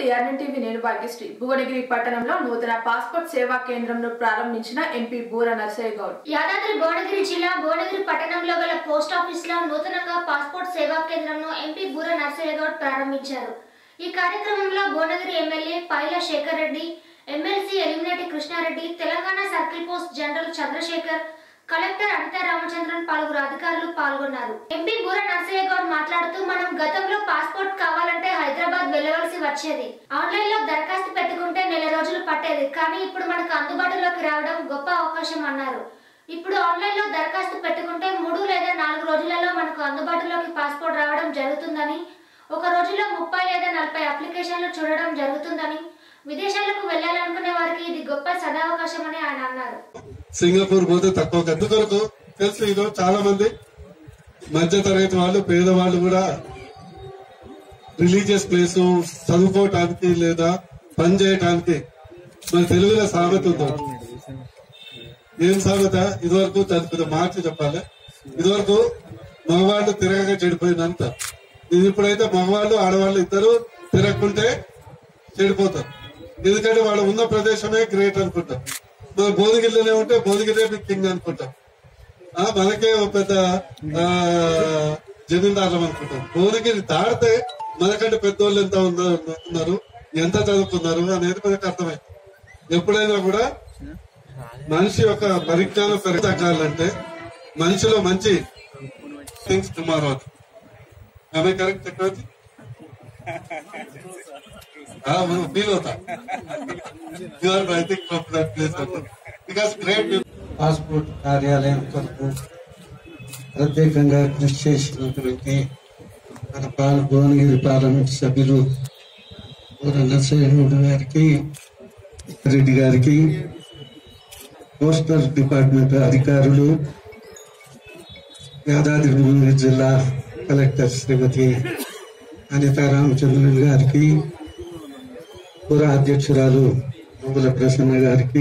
TRN TV నేను భాగ్యశ్రీ. భువనగిరి పట్టణంలో నూతన పాస్పోర్ట్ సేవా కేంద్రంను ప్రారంభించిన ఎంపీ బూర నర్సయ్య గౌడ్. యాదాద్రి భువనగిరి జిల్లా భువనగిరి పట్టణంలో గల పోస్ట్ ఆఫీస్ లో నూతనంగా పాస్పోర్ట్ సేవా కేంద్రంను ఎంపీ బూర నర్సయ్య గౌడ్ ప్రారంభించారు. ఈ కార్యక్రమంలో Bhuvanagiri MLA Paila Shekhar Reddy, MLC Elimineti Krishna Reddy, Telangana circle post general Chandrashekhar, collector Anitha Ramachandran, పలువురు అధికారులు పాల్గొన్నారు. ఎంపీ బూర నర్సయ్య గౌడ్ మాట్లాడుతూ, మనం గతంలో పాస్పోర్ట్ కావాలంటే హైదరాబాద్ వెళ్లవలసి వచ్చేది. ఆన్లైన్ లో దరఖాస్తు పెట్టుకుంటే నెల రోజులు పట్టేది. కానీ ఇప్పుడు మనకు అందుబాటులోకి రావడం గొప్ప అవకాశం అన్నారు. ఇప్పుడు ఆన్లైన్ లో దరఖాస్తు పెట్టుకుంటే 3 లేదా 4 రోజులలో మనకు అందుబాటులోకి పాస్పోర్ట్ రావడం జరుగుతుందని, ఒక రోజులో 30 లేదా 40 అప్లికేషన్లు చూడడం జరుగుతుందని, విదేశాలకు వెళ్లాలనుకునే వారికి ఇది గొప్ప సదావకాశం అని ఆయన అన్నారు. సింగపూర్ పోతే తక్కువ గంట కొరకు తెలుసు. ఈరోజు చాలా మంది మధ్య తరగతి వాళ్ళు, పేదవాళ్ళు కూడా రిలీజియస్ ప్లేస్ చదువుకోవటానికి లేదా పని చేయటానికి మన తెలుగులో సామెత ఉందా? ఏం సామెత? ఇదివరకు చదువుకున్న మార్చి చెప్పాలి. ఇదివరకు మగవాళ్ళు తిరగగా చెడిపోయిందంత. ఇది ఇప్పుడైతే మగవాళ్ళు ఆడవాళ్ళు ఇద్దరు తిరగకుంటే చెడిపోతారు. ఎందుకంటే వాళ్ళు ఉన్న ప్రదేశమే గ్రేట్ అనుకుంటాం. మన భువనగిరిలోనే ఉంటే భువనగిరి కింగ్ అనుకుంటాం. మనకే ఒక పెద్ద జమీందారులం అనుకుంటాం. భువనగిరి దాడితే మనకంటే పెద్దోళ్ళు ఎంత ఉన్నారు, ఎంత చదువుకున్నారు అనేది మనకు అర్థమైంది. ఎప్పుడైనా కూడా మనిషి యొక్క పరిజ్ఞానం పెరగాలంటే మనిషిలో మంచి థింగ్స్ టుమారో. ఆమె కరెక్ట్ టెక్నాలజీ ఫీల్ అవుతా. పాస్పోర్ట్ కార్యాలయం కొరకు ప్రత్యేకంగా కృషి చేసినటువంటి మన భువనగిరి పార్లమెంట్ సభ్యులు బూర నర్సయ్య గౌడ్ గారికి, రెడ్డి గారికి, పోస్టల్ డిపార్ట్మెంట్ అధికారులు, యాదాద్రి భువనగిరి జిల్లా కలెక్టర్ శ్రీమతి అనితా రామచంద్రన్ గారికి, పుర అధ్యక్షురాలు మూగుల ప్రసన్న గారికి,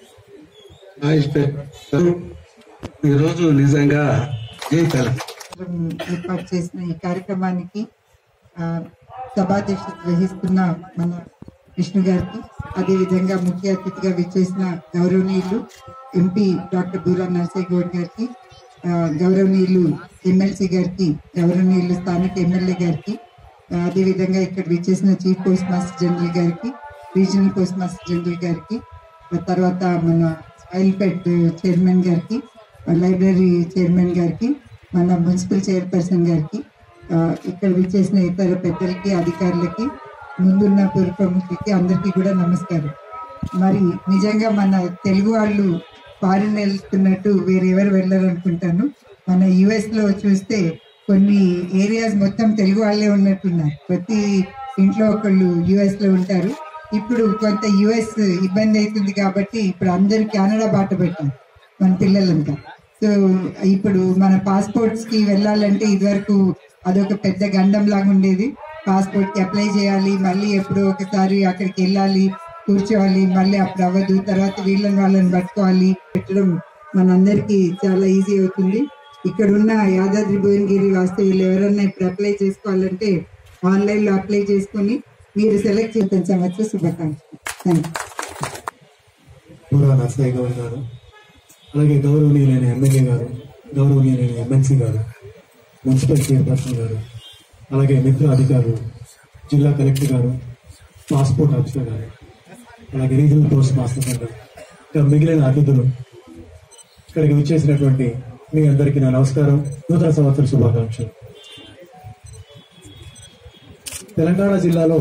ఈరోజు నిజంగా ఏర్పాటు చేసిన ఈ కార్యక్రమానికి సభాధ్యక్షత వహిస్తున్న మన విష్ణు గారికి, అదేవిధంగా ముఖ్య అతిథిగా విచ్చేసిన గౌరవనీయులు ఎంపీ డాక్టర్ బూర నర్సయ్య గౌడ్ గారికి, గౌరవనీయులు ఎమ్మెల్సీ గారికి, గౌరవనీయులు స్థానిక ఎమ్మెల్యే గారికి, అదేవిధంగా ఇక్కడ విచ్చేసిన చీఫ్ పోస్ట్ మాస్టర్ జనరల్ గారికి, రీజనల్ పోస్ట్ మాస్టర్ జనరల్ గారికి, తర్వాత మన ఆయిల్పేట్ చైర్మన్ గారికి, లైబ్రరీ చైర్మన్ గారికి, మన మున్సిపల్ చైర్పర్సన్ గారికి, ఇక్కడ విచ్చేసిన ఇతర పెద్దలకి, అధికారులకి, ముందున్న పుర ప్రముఖులకి అందరికీ కూడా నమస్కారం. మరి నిజంగా మన తెలుగు వాళ్ళు ఫారిన్ వెళ్తున్నట్టు వేరెవరు వెళ్ళారనుకుంటాను. మన యుఎస్లో చూస్తే కొన్ని ఏరియాస్ మొత్తం తెలుగు వాళ్ళే ఉన్నట్టున్నారు. ప్రతి ఇంట్లో ఒకళ్ళు యుఎస్లో ఉంటారు. ఇప్పుడు కొంత యుఎస్ ఇబ్బంది అవుతుంది కాబట్టి ఇప్పుడు అందరు కెనడా బాట పెట్టారు మన పిల్లలంతా. సో ఇప్పుడు మన పాస్పోర్ట్స్కి వెళ్ళాలంటే ఇదివరకు అదొక పెద్ద గండం లాగా ఉండేది. పాస్పోర్ట్కి అప్లై చేయాలి, మళ్ళీ ఎప్పుడో ఒకసారి అక్కడికి వెళ్ళాలి, కూర్చోవాలి, మళ్ళీ అప్పుడు అవ్వదు, తర్వాత వాళ్ళని పట్టుకోవాలి. పెట్టడం మనందరికీ చాలా ఈజీ అవుతుంది. ఇక్కడ ఉన్న యాదాద్రి భువనగిరి వాస్తవ్యులు ఎవరన్నా ఇప్పుడు అప్లై చేసుకోవాలంటే ఆన్లైన్లో అప్లై చేసుకుని మీరు సెలెక్ట్ చేసిన సంవత్సరం శుభాకాంక్షలు. బూర నర్సయ్య గౌడ్ గారు, అలాగే గౌరవనీయులైన ఎమ్మెల్యే గారు, గౌరవనీయులైన ఎమ్మెల్సీ గారు, మున్సిపల్ చైర్పర్సన్ గారు, అలాగే మిత్ర అధికారులు, జిల్లా కలెక్టర్ గారు, పాస్పోర్ట్ ఆఫీసర్ గారు, అలాగే రీజనల్ పోస్ట్ మాస్టర్ గారు, ఇంకా మిగిలిన అతిథులు, ఇక్కడికి విచ్చేసినటువంటి మీ అందరికీ నా నమస్కారం, నూతన సంవత్సర శుభాకాంక్షలు. తెలంగాణ జిల్లాలో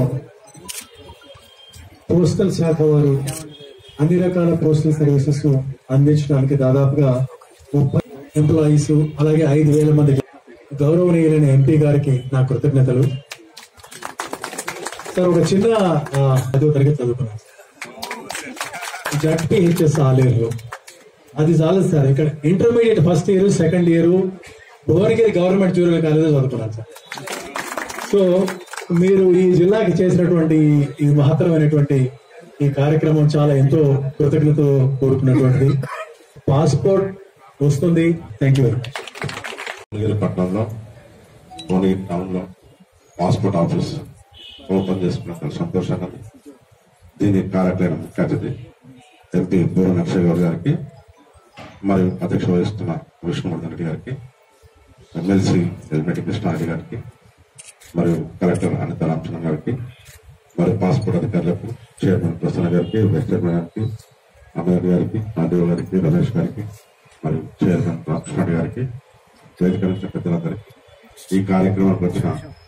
పోస్టల్ శాఖ వారు అన్ని రకాల పోస్టల్ సర్వీసెస్ అందించడానికి దాదాపుగా 30 ఎంప్లాయీస్, అలాగే 5,000 మంది గౌరవనీయులైన ఎంపీ గారికి నా కృతజ్ఞతలు. సార్, ఒక చిన్న 10వ తరగతి చదువుకున్నాను జడ్పీహెచ్ఎస్ ఆలేరు. అది చాలు సార్. ఇక్కడ intermediate first year, second year Bhuvanagiri government junior college చదువుకున్నాను సార్. సో మీరు ఈ జిల్లాకి చేసినటువంటి ఈ మహత్తరమైనటువంటి ఈ కార్యక్రమం చాలా ఎంతో కృతజ్ఞతతో కూడుకున్నటువంటిది. పాస్పోర్ట్ వస్తుంది. Thank you very much. Bhuvanagiri పట్టణంలో, భువనగిరి టౌన్ లో పాస్పోర్ట్ ఆఫీస్ ఓపెన్ చేసుకున్న సంతోషంగా దీని కార్యక్రమం ముఖ్య అతిథి ఎంపీ బూర నరసయ్య గౌడ్ గారికి మరియు అధ్యక్ష వహిస్తున్న విష్ణువర్ధన్ రెడ్డి గారికి ఎమ్మెల్సీ ఎల్మెటి కృష్ణారెడ్డి గారికి మరియు కలెక్టర్ అనిత రామచంద్ర గారికి మరియు పాస్పోర్ట్ అధికారులకు చైర్మన్ ప్రసన్న గారికి వైస్ చైర్మన్ గారికి అమర్ గారికి ఆర్డీఓ గారికి రమేష్ గారికి మరియు చైర్మన్ రామకృష్ణారెడ్డి గారికి వేదిక నుంచి పెద్దలందరికీ ఈ కార్యక్రమానికి వచ్చిన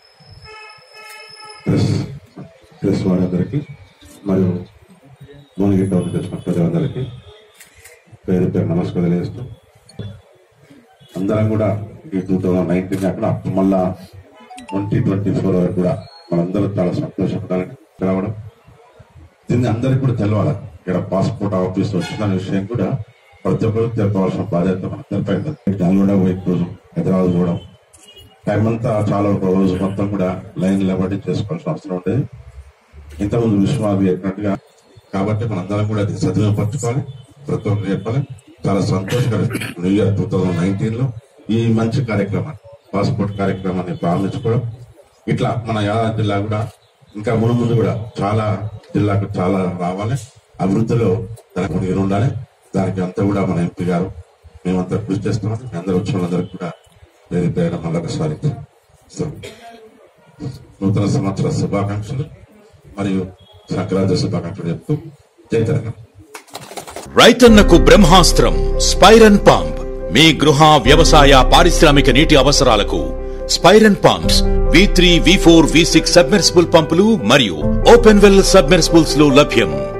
ప్రెస్ వారందరికీ మరియు భువనగిరి టౌన్ వచ్చిన ప్రజలందరికీ పేరు పేరు నమస్కారం తెలియజేస్తూ అందరం కూడా ఈ 2019 అక్కడ మళ్ళా 2024 వరకు కూడా మనందరూ చాలా సంతోషపడాలని తెలవడం దీన్ని అందరికీ కూడా తెలవాలి. ఇక్కడ పాస్పోర్ట్ ఆఫీస్ వచ్చిన విషయం కూడా ప్రతి ఒక్కరు తెలపవలసిన బాధ్యత మనందరిపై కూడా రోజు హైదరాబాద్ పోవడం టైం అంతా చాలా రోజు మొత్తం కూడా లైన్ నిలబడి చేసుకోవాల్సిన అవసరం ఉండేది. ఇంతకుముందు విశ్వాది చెప్పినట్టుగా కాబట్టి మనందరం కూడా అది సద్వినియోగపరచుకోవాలి. ప్రతి ఒక్కరు చెప్పాలి. చాలా సంతోషకరం న్యూ ఇయర్ 2019 ఈ మంచి కార్యక్రమాన్ని పాస్పోర్ట్ కార్యక్రమాన్ని ప్రారంభించుకోవడం ఇట్లా మన యాదాద్రి జిల్లా కూడా ఇంకా ముందు కూడా చాలా జిల్లాకు చాలా రావాలి, అభివృద్ధిలో దానికి ఉండాలి. దానికి అంతా కూడా మన ఎంపీ గారు మేమంతా కృషి చేస్తున్నాం. అందరూ వచ్చిన వాళ్ళందరికీ కూడా పేరు మళ్ళొకసారి నూతన సంవత్సర శుభాకాంక్షలు మరియు సంక్రాంతి శుభాకాంక్షలు చెప్తూ జై తెలంగాణ. రైతన్నకు బ్రహ్మాస్త్రం స్పైరన్ పంప్ మీ గృహ వ్యవసాయ పారిశ్రామిక నీటి అవసరాలకు స్పైరన్ pumps V3, V4, V6 submersible పంపులు మరియు ఓపెన్ వెల్ సబ్మెర్సిబుల్స్ లో లభ్యం.